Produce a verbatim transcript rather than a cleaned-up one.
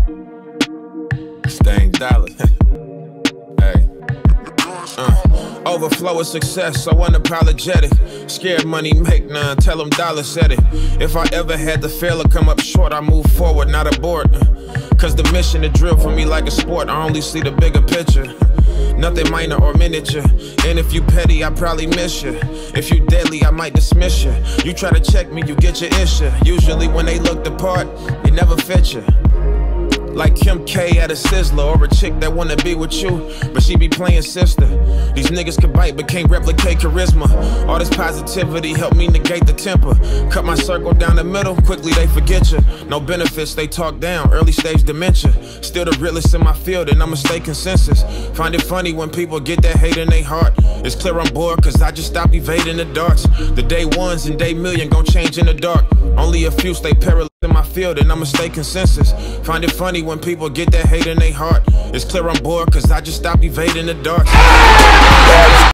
Staying dollar. Hey. Uh, overflow of success, so unapologetic. Scared money make none, tell them dollar said it. If I ever had to fail or come up short, I move forward, not abort. Cause the mission to drill for me like a sport, I only see the bigger picture. Nothing minor or miniature. And if you petty, I probably miss you. If you deadly, I might dismiss you. You try to check me, you get your issue. Usually when they look the part, it never fit you. Like Kim K at a Sizzler, or a chick that wanna be with you, but she be playing sister. These niggas can bite but can't replicate charisma. All this positivity help me negate the temper. Cut my circle down the middle, quickly they forget you. No benefits, they talk down, early stage dementia. Still the realest in my field and I'ma stay consensus. Find it funny when people get that hate in their heart. It's clear I'm bored cause I just stopped evading the darts. The day ones and day million gon' change in the dark. Only a few stay perilous in my field and I'ma stay consensus. Find it funny when people get that hate in their heart. It's clear I'm bored cause I just stopped evading the darts.